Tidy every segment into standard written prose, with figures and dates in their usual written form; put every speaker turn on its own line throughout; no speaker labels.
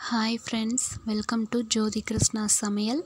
Hi friends, welcome to Jyoti Krishna Samayal.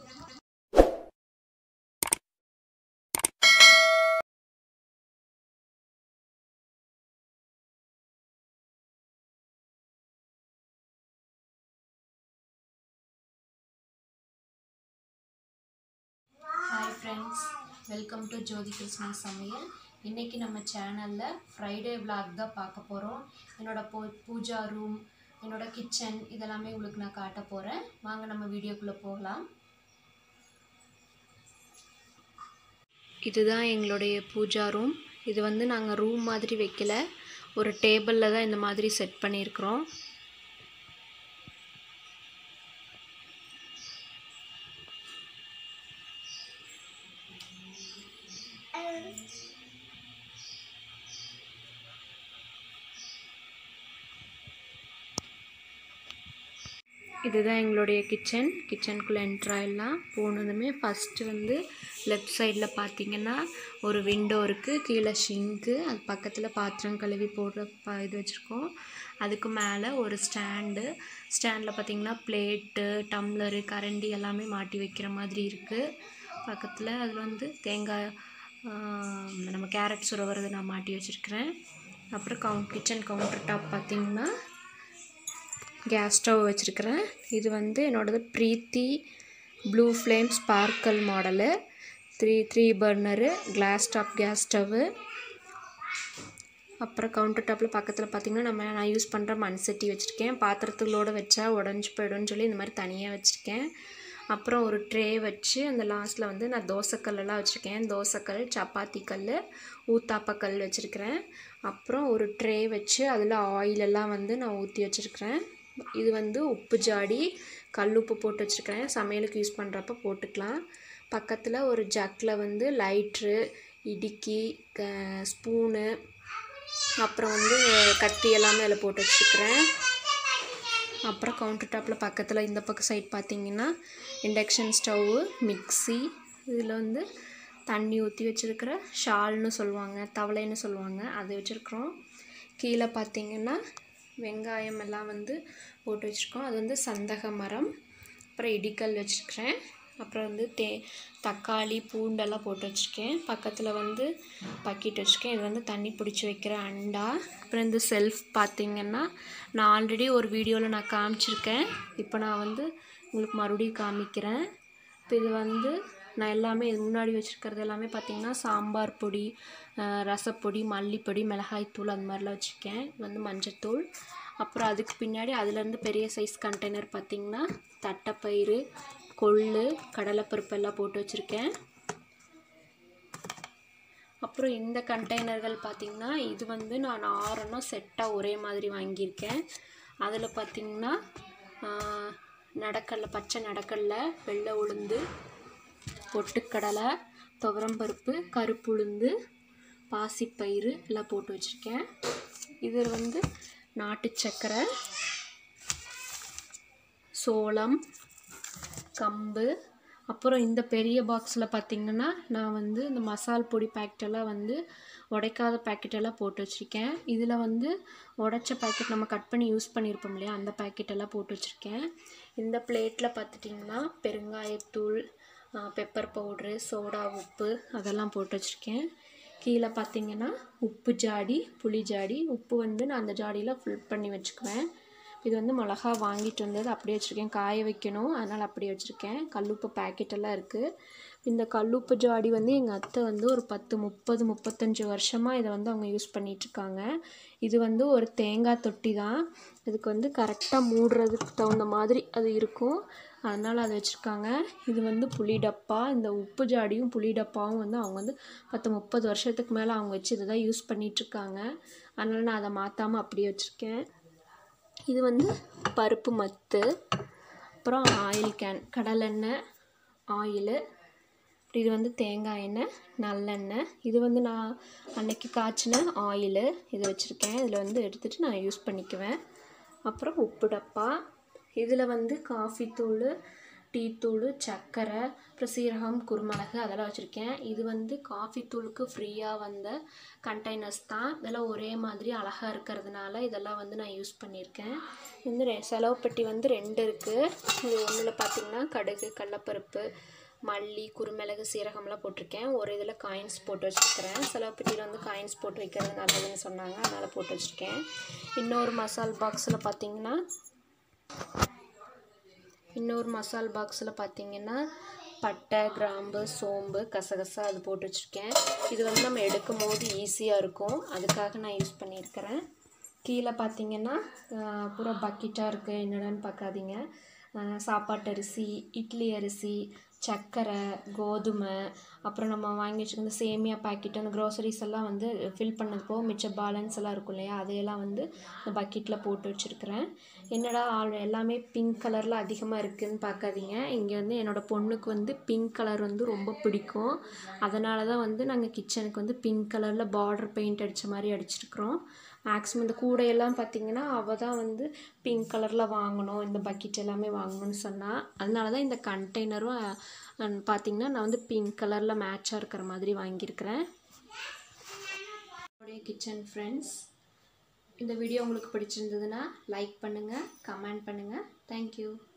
Hi friends, welcome to Jyoti Krishna Samayal. இன்னைக்கு நம்ம சேனல்ல Friday vlog தான் பார்க்க போறோம். என்னோட பூஜா ரூம், என்னோட கிச்சன் இதெல்லாம் உங்களுக்கு நான் காட்ட போறேன். வாங்க நம்ம வீடியோக்குள்ள போகலாம். இதுதான் எங்களுடைய பூஜா ரூம். இது வந்து நாங்க ரூம் மாதிரி வைக்கல. ஒரு டேபிள்ல தான் இந்த மாதிரி செட் பண்ணியிருக்கோம். இதுதான் எங்களுடைய கிச்சனுக்குள்ளே என்ட்ராயிடலாம். போனதுமே ஃபஸ்ட்டு வந்து லெஃப்ட் சைடில் பார்த்தீங்கன்னா ஒரு விண்டோ இருக்குது, கீழே ஷிங்க்கு, அது பக்கத்தில் பாத்திரம் கழுவி போடுற இது வச்சுருக்கோம். அதுக்கு மேலே ஒரு ஸ்டாண்டில் பார்த்தீங்கன்னா பிளேட்டு, டம்ளரு, கரண்டி எல்லாமே மாட்டி வைக்கிற மாதிரி இருக்குது. பக்கத்தில் அதில் வந்து தேங்காய், நம்ம கேரட் சுரவறது நான் மாட்டி வச்சுருக்கிறேன். அப்புறம் கிச்சன் கவுண்டர் டாப் பார்த்திங்கன்னா கேஸ் ஸ்டவ் வச்சுருக்கிறேன். இது வந்து என்னோடது Preethi blue flame sparkle model, three burner glass top gas stove. அப்புறம் கவுண்டர் டாப்பில் பக்கத்தில் பார்த்திங்கன்னா நான் யூஸ் பண்ணுற மண் சட்டி வச்சுருக்கேன். பாத்திரத்துகளோடு வச்சா உடஞ்சி போய்டும்னு சொல்லி இந்த மாதிரி தனியாக வச்சுருக்கேன். அப்புறம் ஒரு ட்ரே வச்சு அந்த லாஸ்ட்டில் வந்து நான் தோசைக்கல்லாம் வச்சுருக்கேன். தோசைக்கல், சப்பாத்தி கல், ஊத்தாப்பக்கல் வச்சுருக்கிறேன். அப்புறம் ஒரு ட்ரே வச்சு அதில் ஆயிலெல்லாம் வந்து நான் ஊற்றி வச்சுருக்கிறேன். இது வந்து உப்பு ஜாடி, கல் உப்பு போட்டு வச்சுருக்கிறேன். சமையலுக்கு யூஸ் பண்ணுறப்ப போட்டுக்கலாம். பக்கத்தில் ஒரு ஜக்கில் வந்து லைட்ரு, இடுக்கி, ஸ்பூனு, அப்புறம் வந்து கத்தி எல்லாமே அதில் போட்டு வச்சுருக்கிறேன். அப்புறம் கவுண்டர் டாப்பில் பக்கத்தில் இந்த பக்கம் சைட் பார்த்திங்கன்னா இண்டக்ஷன் ஸ்டவ்வு, மிக்சி, இதில் வந்து தண்ணி ஊற்றி வச்சுருக்கிற ஷால்னு சொல்லுவாங்க, தவளைன்னு சொல்லுவாங்க, அது வச்சுருக்குறோம். கீழே பார்த்திங்கன்னா வெங்காயம் எல்லாம் வந்து போட்டு வச்சுருக்கோம். அது வந்து சந்தக மரம். அப்புறம் இடிக்கல் வச்சுருக்கிறேன். அப்புறம் வந்து தக்காளி, பூண்டெல்லாம் போட்டு வச்சுருக்கேன். பக்கத்தில் வந்து பக்கெட் வச்சுருக்கேன். இது வந்து தண்ணி பிடிச்சி வைக்கிற அண்டா. அப்புறம் இந்த செல்ஃப் பார்த்திங்கன்னா நான் ஆல்ரெடி ஒரு வீடியோவில் நான் காமிச்சிருக்கேன். இப்போ நான் வந்து உங்களுக்கு மறுபடியும் காமிக்கிறேன். இப்போ இது வந்து நான் எல்லாமே இது முன்னாடி வச்சுருக்கிறது எல்லாமே பார்த்திங்கன்னா சாம்பார் பொடி, ரசப்பொடி, மல்லிப்பொடி, மிளகாய்த்தூள் அந்த மாதிரிலாம் வச்சுருக்கேன். இது வந்து மஞ்சத்தூள். அப்புறம் அதுக்கு பின்னாடி அதுலேருந்து பெரிய சைஸ் கண்டெய்னர் பார்த்திங்கன்னா தட்டைப்பயிறு, கொள்ளு, கடலைப்பருப்பு எல்லாம் போட்டு வச்சுருக்கேன். அப்புறம் இந்த கண்டெய்னர்கள் பார்த்திங்கன்னா இது வந்து நான் 6 செட்டாக ஒரே மாதிரி வாங்கியிருக்கேன். அதில் பார்த்திங்கன்னா நடக்கடலை, பச்சை நடக்கடலை, வெள்ளை உளுந்து, பொட்டுக்கடலை, துவரம்பருப்பு, கருப்புளுந்து, பாசிப்பயிறு எல்லாம் போட்டு வச்சுருக்கேன். இதில் வந்து நாட்டு சக்கரை, சோளம், கம்பு. அப்புறம் இந்த பெரிய பாக்ஸில் பார்த்திங்கன்னா நான் வந்து இந்த மசால் பொடி பேக்கெட்டெல்லாம் வந்து உடைக்காத பேக்கெட்டெல்லாம் போட்டு வச்சுருக்கேன். இதில் வந்து உடைச்ச பேக்கெட் நம்ம கட் பண்ணி யூஸ் பண்ணியிருப்போம் இல்லையா, அந்த பேக்கெட்டெல்லாம் போட்டு வச்சுருக்கேன். இந்த பிளேட்டில் பார்த்துட்டிங்கன்னா பெருங்காயத்தூள், பெப்பர் பவுட்ரு, சோடா உப்பு அதெல்லாம் போட்டு வச்சுருக்கேன். கீழே பார்த்திங்கன்னா உப்பு ஜாடி, புளி ஜாடி. உப்பு வந்து நான் அந்த ஜாடியில் ஃபில் பண்ணி வச்சுக்குவேன். இது வந்து மிளகா வாங்கிட்டு வந்தது அப்படியே வச்சுருக்கேன், காய வைக்கணும், அதனால் அப்படியே வச்சுருக்கேன். கல்லுப்பு பேக்கெட்டெல்லாம் இருக்குது. இந்த கல்லுப்பு ஜாடி வந்து எங்கள் அத்தை வந்து ஒரு 10, 30, 35 வருஷமாக இதை வந்து அவங்க யூஸ் பண்ணிகிட்ருக்காங்க. இது வந்து ஒரு தேங்காய் தொட்டி தான். இதுக்கு வந்து கரெக்டாக மூடுறதுக்கு தகுந்த மாதிரி அது இருக்கும், அதனால் அதை வச்சுருக்காங்க. இது வந்து புளி டப்பா. இந்த உப்பு ஜாடியும் புளி டப்பாவும் வந்து அவங்க வந்து 10, 30 வருஷத்துக்கு மேலே அவங்க வச்சு இதை தான் யூஸ் பண்ணிகிட்ருக்காங்க. அதனால் நான் அதை மாற்றாமல் அப்படியே வச்சுருக்கேன். இது வந்து பருப்பு மத்து. அப்புறம் ஆயில் கேன், கடலெண்ணெய் ஆயிலு. இது வந்து தேங்காய் எண்ணெய், நல்லெண்ணெய். இது வந்து நான் அன்னைக்கு காய்ச்சின ஆயிலு, இதை வச்சுருக்கேன். இதில் வந்து எடுத்துகிட்டு நான் யூஸ் பண்ணிக்குவேன். அப்புறம் உப்பு டப்பா. இதில் வந்து காஃபி தூள், டீத்தூள், சர்க்கரை, அப்புறம் சீரகம், குருமிளகு அதெல்லாம் வச்சுருக்கேன். இது வந்து காஃபி தூளுக்கு ஃப்ரீயாக வந்த கண்டெய்னர்ஸ் தான். இதெல்லாம் ஒரே மாதிரி அழகாக இருக்கிறதுனால இதெல்லாம் வந்து நான் யூஸ் பண்ணியிருக்கேன். வந்து செலவு பெட்டி வந்து 2 இருக்குது. இது ஒன்றில் பார்த்திங்கன்னா கடுகு, கடலப்பருப்பு, மல்லி, குருமிளகு, சீரகம்லாம் போட்டிருக்கேன். ஒரு இதில் காயின்ஸ் போட்டு வச்சுருக்கிறேன். செலவு பெட்டியில் வந்து காயின்ஸ் போட்டு வைக்கிறது நல்லதுன்னு சொன்னாங்க, அதனால் போட்டு வச்சுருக்கேன். இன்னொரு மசால் பாக்ஸில் பார்த்திங்கன்னா பட்டை, கிராம்பு, சோம்பு, கசகசா அது போட்டு வச்சுருக்கேன். இது வந்து நம்ம எடுக்கும் போது ஈஸியாக இருக்கும், அதுக்காக நான் யூஸ் பண்ணியிருக்கிறேன். கீழே பார்த்திங்கன்னா பூரா பக்கெட்டாக இருக்குது. என்னடான்னு பார்க்காதீங்க. சாப்பாட்டு அரிசி, இட்லி அரிசி, சர்க்கரை, கோதுமை, அப்புறம் நம்ம வாங்கி வச்சுருக்க இந்த சேமியா பாக்கெட்டு, அந்த க்ரோசரிஸ் எல்லாம் வந்து ஃபில் பண்ணது போக மிச்ச பேலன்ஸ் எல்லாம் இருக்கும் இல்லையா, அதையெல்லாம் வந்து இந்த பக்கெட்டில் போட்டு வச்சுருக்கிறேன். என்னடா எல்லாமே பிங்க் கலரில் அதிகமாக இருக்குதுன்னு பார்க்காதீங்க. இங்கே வந்து என்னோடய பொண்ணுக்கு வந்து பிங்க் கலர் வந்து ரொம்ப பிடிக்கும். அதனால தான் வந்து நாங்கள் கிச்சனுக்கு வந்து பிங்க் கலரில் பார்டர் பெயிண்ட் அடித்த மாதிரி அடிச்சிருக்கிறோம். மேக்ஸிமம் இந்த கூடையெல்லாம் பார்த்திங்கன்னா அவள் தான் வந்து பிங்க் கலரில் வாங்கணும், இந்த பக்கெட் எல்லாமே வாங்கணும்னு சொன்னால். அதனால தான் இந்த கண்டெய்னரும் பார்த்திங்கன்னா நான் வந்து பிங்க் கலரில் மேட்சாக இருக்கிற மாதிரி வாங்கியிருக்கிறேன். என்னுடைய கிச்சன் ஃப்ரெண்ட்ஸ், இந்த வீடியோ உங்களுக்கு பிடிச்சிருந்ததுன்னா லைக் பண்ணுங்கள், கமெண்ட் பண்ணுங்கள். தேங்க்யூ.